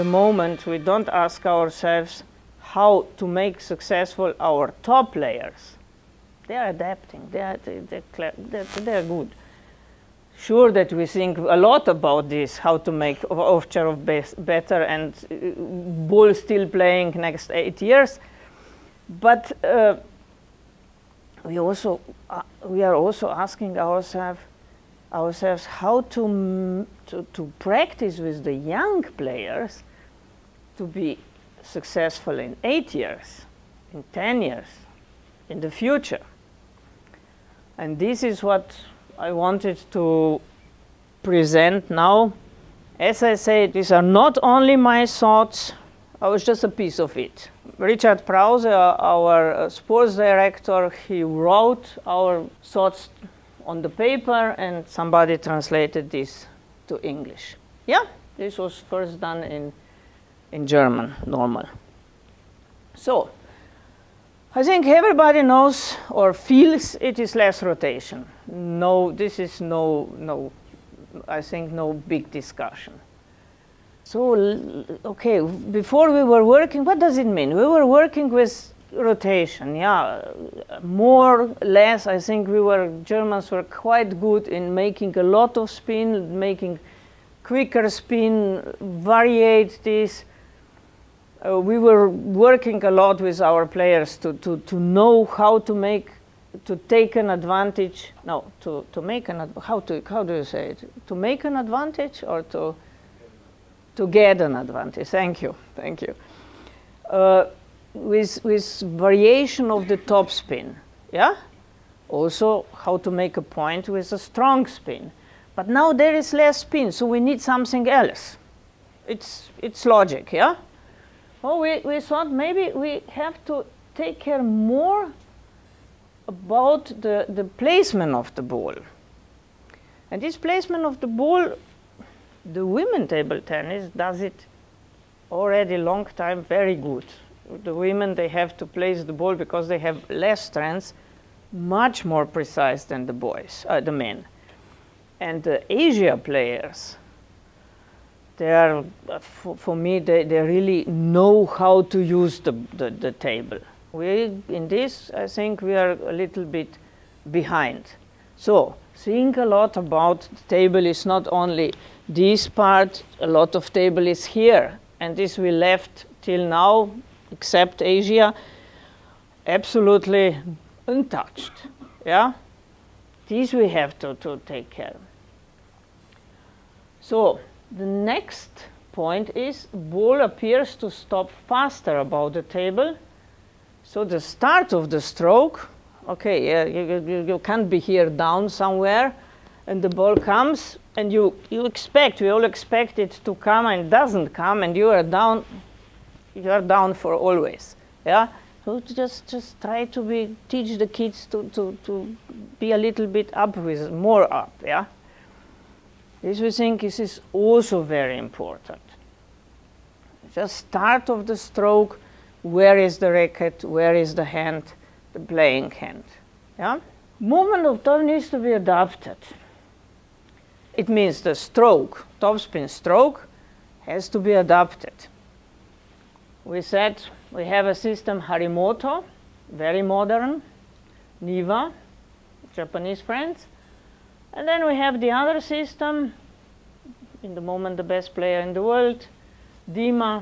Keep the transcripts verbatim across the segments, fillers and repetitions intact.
moment we don't ask ourselves how to make successful our top players. They are adapting, they are, they, they're, they're, they're good. Sure that we think a lot about this, how to make Ovtcharov better and uh, Bull still playing next eight years. But uh, we also uh, we are also asking ourselves ourselves how to, m to to practice with the young players to be successful in eight years, in ten years, in the future. And this is what I wanted to present now. As I say, these are not only my thoughts, I was just a piece of it. Richard Prause, our uh, sports director, he wrote our thoughts on the paper and somebody translated this to English. Yeah, this was first done in, in German, normal. So, I think everybody knows or feels it is less rotation. No, this is no, no, I think no big discussion. So, okay, before we were working, what does it mean? We were working with rotation, yeah, more, less. I think we were, Germans were quite good in making a lot of spin, making quicker spin, variate this. Uh, we were working a lot with our players to, to, to know how to make, to take an advantage, no, to, to make an, how, to, how do you say it? To make an advantage or to, to get an advantage? Thank you, thank you. Uh, with, with variation of the top spin, yeah? Also how to make a point with a strong spin. But now there is less spin, so we need something else. It's, it's logic, yeah? Well, we, we thought maybe we have to take care more about the, the placement of the ball. And this placement of the ball, the women table tennis does it already long time very good. The women, they have to place the ball because they have less strength, much more precise than the boys, uh, the men. And the Asia players, they are, uh, for, for me, they, they really know how to use the, the, the table. We, in this, I think we are a little bit behind. So, think a lot about the table is not only this part, a lot of table is here. And this we left till now, except Asia, absolutely untouched. Yeah? These we have to, to take care of. So, the next point is ball appears to stop faster above the table. So the start of the stroke, okay, yeah, you, you, you can't be here down somewhere, and the ball comes, and you, you expect, we all expect it to come, and it doesn't come, and you are down, you are down for always, yeah? So just, just try to be, teach the kids to, to, to be a little bit up with, more up, yeah? This we think this is also very important. Just start of the stroke, where is the racket, where is the hand, the playing hand. Yeah? Movement of top needs to be adapted. It means the stroke, topspin stroke, has to be adapted. We said we have a system Harimoto, very modern, Niva, Japanese friends. And then we have the other system, in the moment the best player in the world, Dima.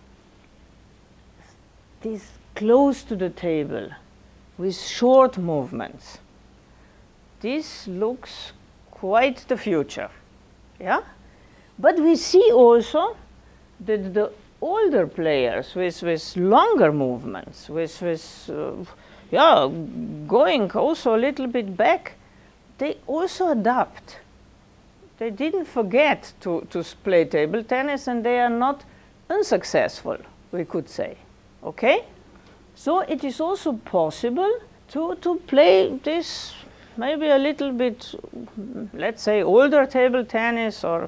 This close to the table with short movements. This looks quite the future, yeah? But we see also that the older players with, with longer movements, with, with uh, yeah, going also a little bit back, they also adapt. They didn't forget to, to play table tennis, and they are not unsuccessful, we could say. Okay? So it is also possible to, to play this maybe a little bit, let's say, older table tennis or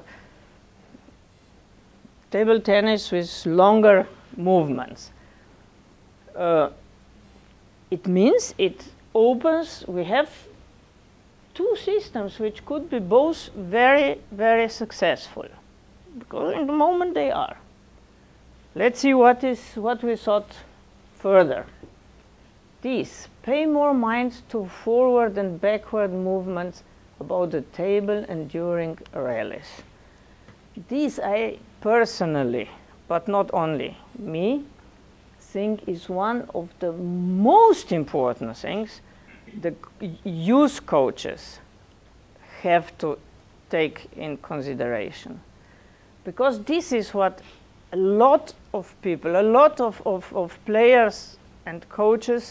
table tennis with longer movements. Uh, it means it opens, we have two systems which could be both very, very successful, because in the moment they are. let's see what is what we thought further. This, pay more mind to forward and backward movements about the table and during rallies. This I personally, but not only me, think is one of the most important things the youth coaches have to take in consideration. Because this is what a lot of people, a lot of, of, of players and coaches,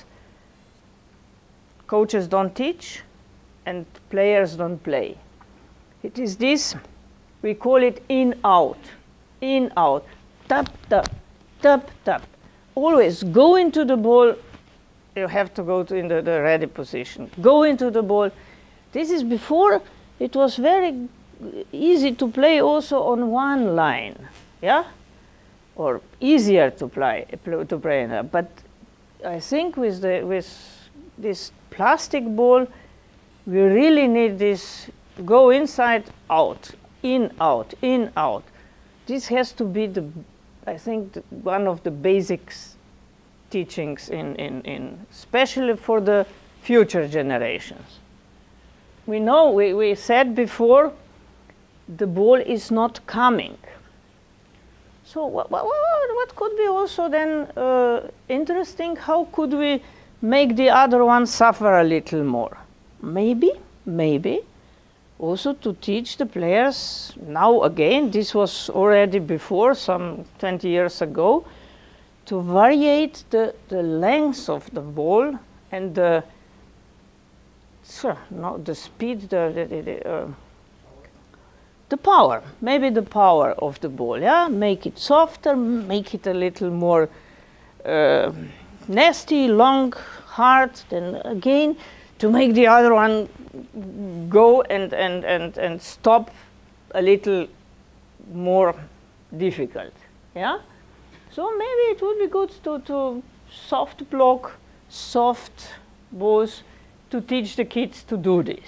coaches don't teach and players don't play. It is this, we call it in-out, in-out, tap, tap, tap, tap. Always go into the ball, you have to go to in the, the ready position. Go into the ball. This is before, it was very easy to play also on one line, yeah? Or easier to play, to play in that. But I think with, the, with this plastic ball, we really need this go inside, out, in, out, in, out. This has to be, the, I think, the, one of the basics teachings, in, in, in, especially for the future generations. We know, we, we said before, the ball is not coming. So what, what, what could be also then uh, interesting? How could we make the other one suffer a little more? Maybe, maybe, also to teach the players, now again, this was already before, some twenty years ago, to variate the, the length of the ball and the, sure, no, the speed, the, the, the, uh, the power, maybe the power of the ball, yeah? Make it softer, make it a little more uh, nasty, long, hard, then again, to make the other one go and, and, and, and stop a little more difficult, yeah? So maybe it would be good to, to soft block, soft balls, to teach the kids to do this.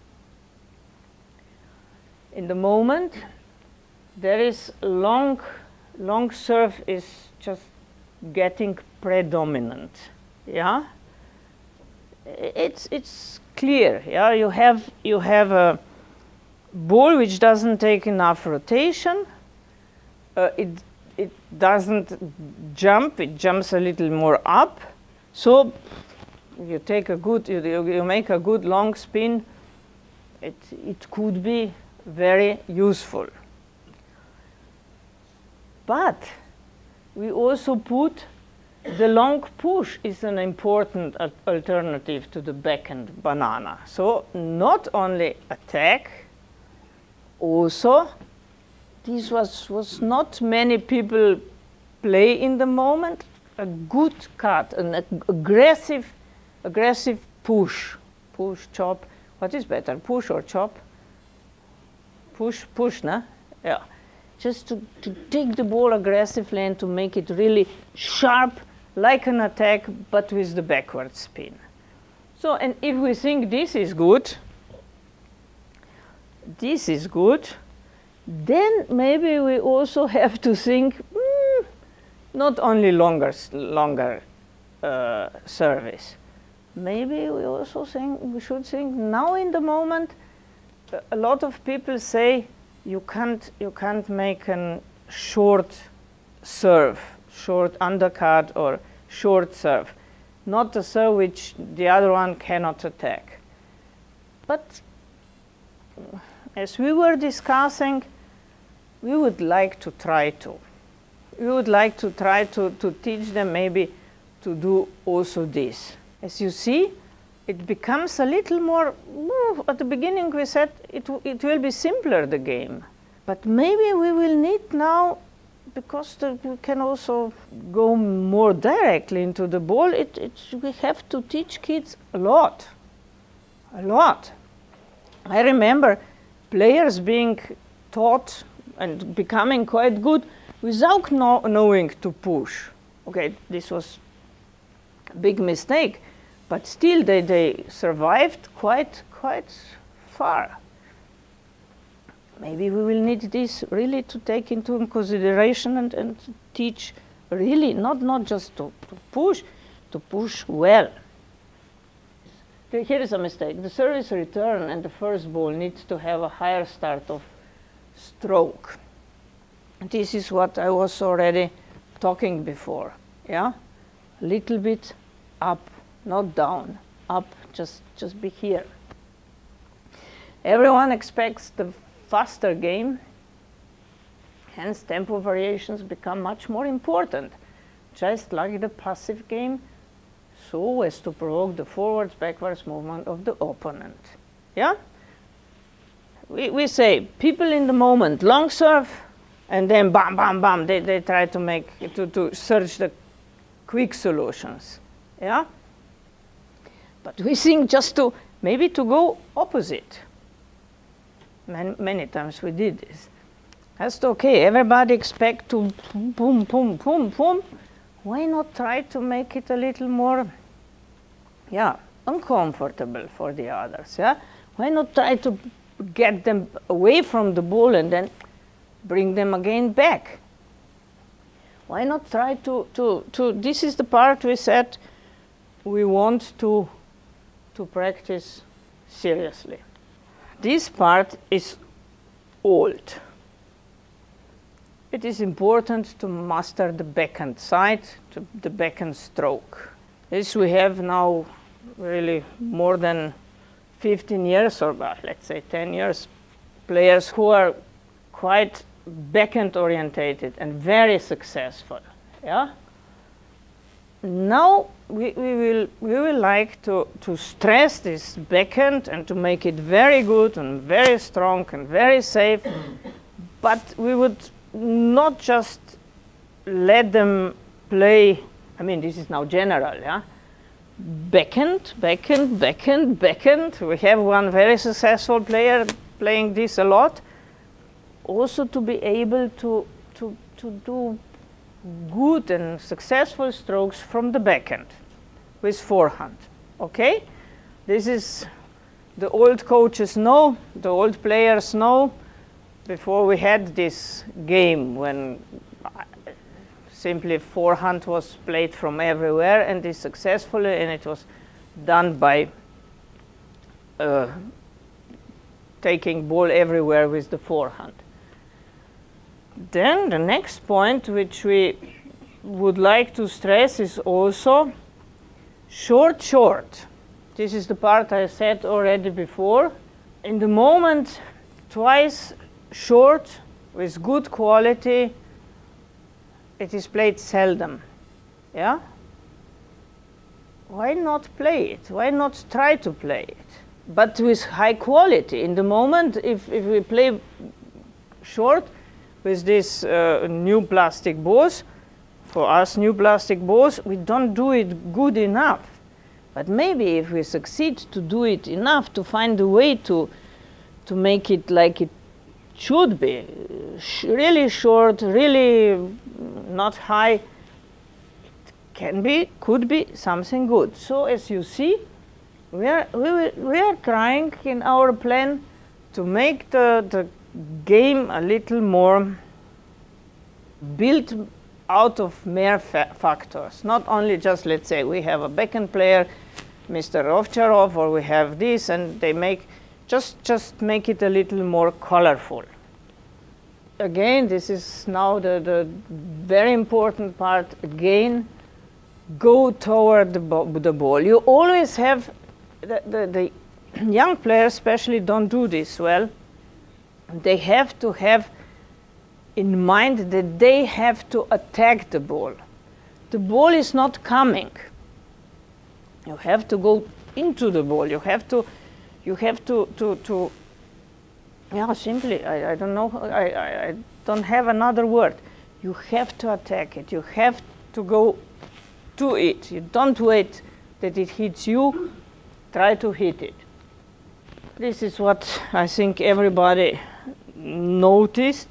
In the moment, there is long, long serve is just getting predominant, yeah? It's, it's clear, yeah? You have, you have a ball which doesn't take enough rotation, uh, it, it doesn't jump, it jumps a little more up, so you take a good, you, you make a good long spin, it, it could be very useful. But we also put the long push is an important al alternative to the backhand banana. So not only attack, also this was, was not many people play in the moment, a good cut, an ag aggressive, aggressive push, push, chop. What is better, push or chop? Push, push, no? Yeah. Just to, to take the ball aggressively and to make it really sharp, like an attack, but with the backward spin. So, and if we think this is good, this is good, then maybe we also have to think, mm, not only longer, longer uh, service. Maybe we also think, we should think now in the moment, a lot of people say you can't, you can't make a short serve, short undercut or short serve, not a serve which the other one cannot attack. But as we were discussing, we would like to try to. We would like to try to, to teach them maybe to do also this. As you see, it becomes a little more, at the beginning we said it, it will be simpler, the game. But maybe we will need now, because the, we can also go more directly into the ball, it, it, we have to teach kids a lot, a lot. I remember players being taught and becoming quite good without know, knowing to push. Okay, this was a big mistake. But still, they, they survived quite, quite far. Maybe we will need this really to take into consideration and, and teach really, not, not just to, to push, to push well. Here is a mistake. The service return and the first ball needs to have a higher start of stroke. This is what I was already talking before. Yeah, a little bit up, not down. Up, just just be here. Everyone expects the faster game. Hence, tempo variations become much more important, just like the passive game, so as to provoke the forwards, backwards movement of the opponent. Yeah? We, we say, people in the moment, long serve, and then bam, bam, bam, they, they try to make, to, to search the quick solutions. Yeah? But we think just to, maybe to go opposite. Many, many times we did this. That's okay, everybody expect to boom, boom, boom, boom. Why not try to make it a little more, yeah, uncomfortable for the others, yeah? Why not try to get them away from the ball and then bring them again back? Why not try to, to, to this is the part we said we want to, to practice seriously. This part is old. It is important to master the backhand side, to the backhand stroke. This we have now really more than fifteen years, or uh, let's say ten years, players who are quite backhand orientated and very successful. Yeah. Now we, we will we will like to to stress this backhand and to make it very good and very strong and very safe, but we would not just let them play, I mean, this is now general, yeah? Backhand, backhand, backhand, backhand. We have one very successful player playing this a lot. Also to be able to, to, to do good and successful strokes from the backhand with forehand, okay? This is, the old coaches know, the old players know. Before we had this game when simply forehand was played from everywhere and this successfully, and it was done by uh, taking ball everywhere with the forehand. Then the next point which we would like to stress is also short, short. This is the part I said already before. In the moment, twice short with good quality, it is played seldom. Yeah? Why not play it? Why not try to play it? But with high quality. In the moment, if, if we play short with these uh, new plastic balls, for us new plastic balls, we don't do it good enough. But maybe if we succeed to do it enough, to find a way to, to make it like it should be, sh really short, really not high, it can be, could be something good. So as you see, we are, we, we are trying in our plan to make the, the game a little more built out of mere fa factors. Not only just, let's say, we have a backhand player, Mister Ovtcharov, or we have this, and they make Just, just make it a little more colorful. Again, this is now the, the very important part. Again, go toward the, bo the ball. You always have, the, the, the young players especially don't do this well. They have to have in mind that they have to attack the ball. The ball is not coming. You have to go into the ball. You have to You have to, to, to yeah, simply, I, I don't know, I, I, I don't have another word. You have to attack it. You have to go to it. You don't wait that it hits you. Try to hit it. This is what I think everybody noticed.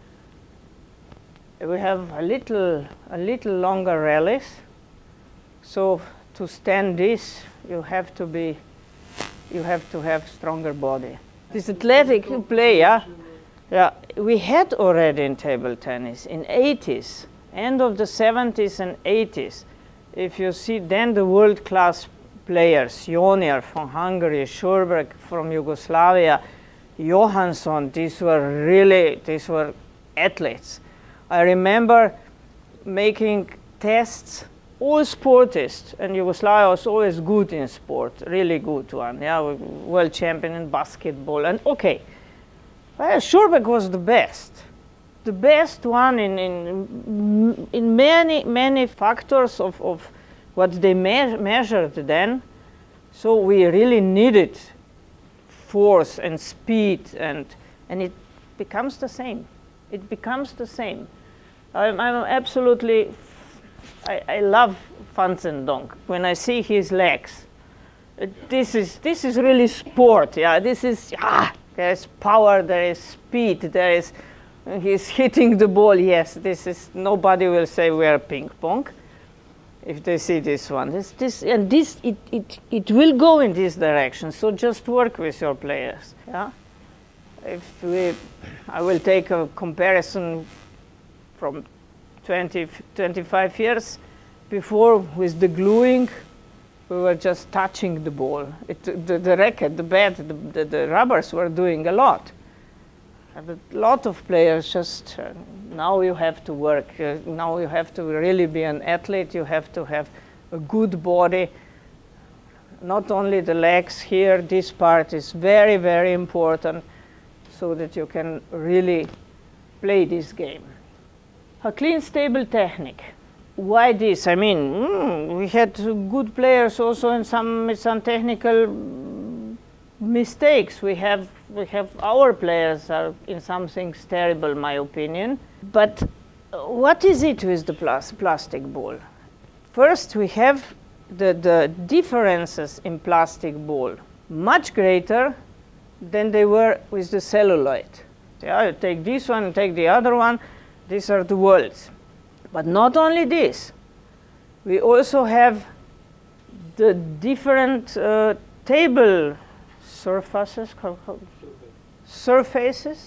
We have a little, a little longer rallies. So to stand this, you have to be you have to have stronger body. This athletic play, yeah, yeah, we had already in table tennis in eighties, end of the seventies and eighties, if you see then the world-class players, Jonier from Hungary, Schurberg from Yugoslavia, Johansson, these were really, these were athletes. I remember making tests, all sportists, and Yugoslavia was always good in sport, really good one, yeah, world champion in basketball, and okay. Well, Schurberg was the best, the best one in, in, in many, many factors of, of what they me measured then. So we really needed force and speed, and, and it becomes the same. It becomes the same. I'm, I'm absolutely, I, I love Van den Donk. When I see his legs, it, this is, this is really sport, yeah, this is, ah, there is power, there is speed, there is, he's hitting the ball, yes, this is, nobody will say we are ping pong if they see this one. This, this, and this, it, it, it will go in this direction, so just work with your players, yeah. If we, I will take a comparison from twenty, twenty-five years before with the gluing, we were just touching the ball. It, the, the racket, the bat, the, the, the rubbers were doing a lot. And a lot of players just, uh, now you have to work. Uh, now you have to really be an athlete. You have to have a good body. Not only the legs here, this part is very, very important so that you can really play this game. A clean, stable technique. Why this? I mean, mm, we had good players also in some, some technical mistakes. We have, we have our players are in some things terrible, in my opinion. But what is it with the plas plastic ball? First, we have the, the differences in plastic ball much greater than they were with the celluloid. Yeah, you take this one, you take the other one. These are the worlds. But not only this, we also have the different uh, table surfaces, surfaces,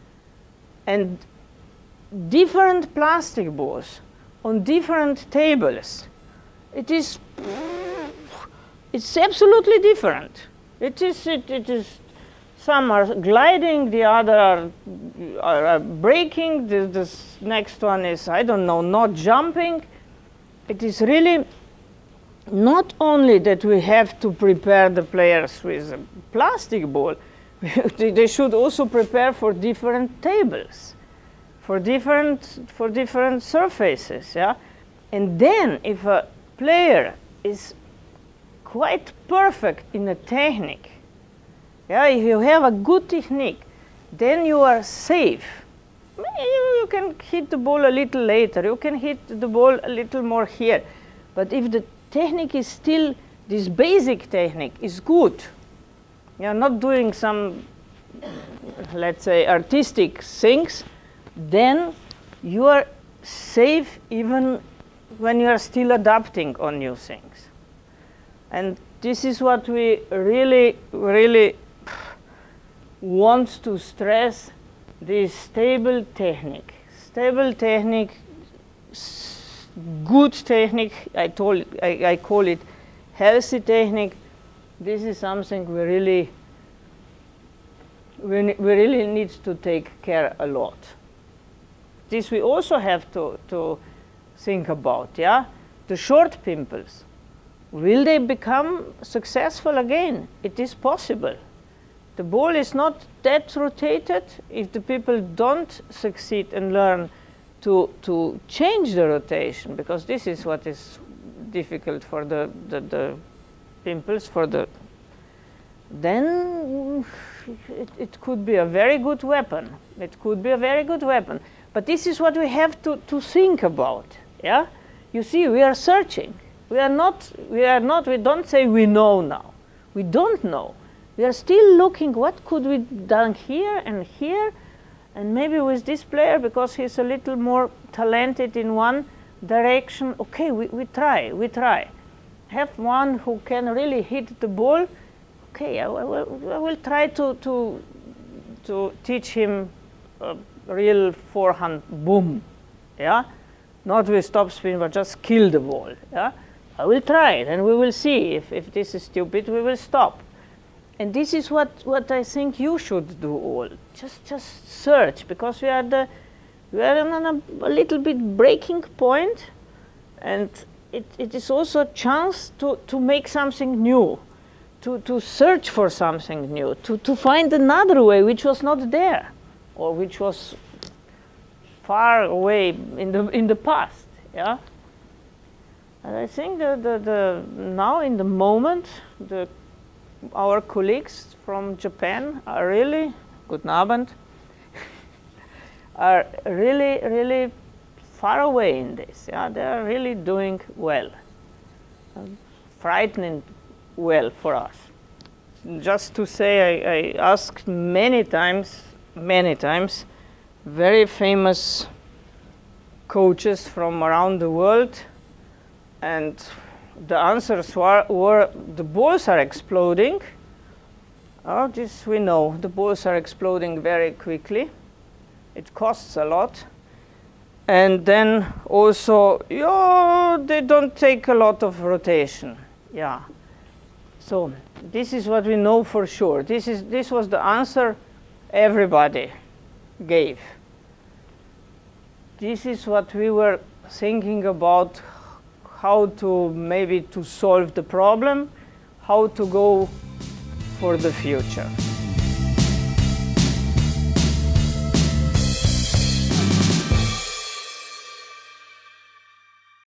and different plastic balls on different tables. It is, it's absolutely different. It is, it, it is. Some are gliding, the other are, are, are braking, the, this next one is, I don't know, not jumping. It is really not only that we have to prepare the players with a plastic ball, they should also prepare for different tables, for different, for different surfaces, yeah? And then if a player is quite perfect in a technique, yeah, if you have a good technique, then you are safe. You can hit the ball a little later, you can hit the ball a little more here. But if the technique is still, this basic technique is good, you are not doing some, let's say, artistic things, then you are safe even when you are still adapting on new things. And this is what we really, really wants to stress, this stable technique. Stable technique, good technique, I, told, I, I call it healthy technique. This is something we really, we, we really need to take care a lot. This we also have to, to think about, yeah? The short pimples, will they become successful again? It is possible. The ball is not that rotated. If the people don't succeed and learn to, to change the rotation, because this is what is difficult for the, the, the pimples, for the, then it, it could be a very good weapon. It could be a very good weapon. But this is what we have to, to think about, yeah? You see, we are searching. We are not, we are not, we don't say we know now. We don't know. We are still looking what could we done here and here, and maybe with this player, because he's a little more talented in one direction, okay, we, we try, we try. Have one who can really hit the ball, okay, I, I, will, I will try to, to, to teach him a real forehand boom, yeah? not with topspin, but just kill the ball. Yeah? I will try it, and we will see. If, if this is stupid, we will stop. And this is what, what I think you should do all. Just, just search, because we are, the, we are on a, a little bit breaking point, and it, it is also a chance to, to make something new, to, to search for something new, to, to find another way which was not there, or which was far away in the, in the past. Yeah? And I think that the, the, now in the moment, the, our colleagues from Japan are really, guten Abend, are really, really far away in this. Yeah? They are really doing well, and frightening well for us. Just to say, I, I asked many times, many times, very famous coaches from around the world, and the answers were, were the balls are exploding. Oh, this we know. The balls are exploding very quickly. It costs a lot. And then also, yeah, they don't take a lot of rotation. Yeah. So this is what we know for sure. This is this was the answer everybody gave. This is what we were thinking about, how to maybe to solve the problem, how to go for the future.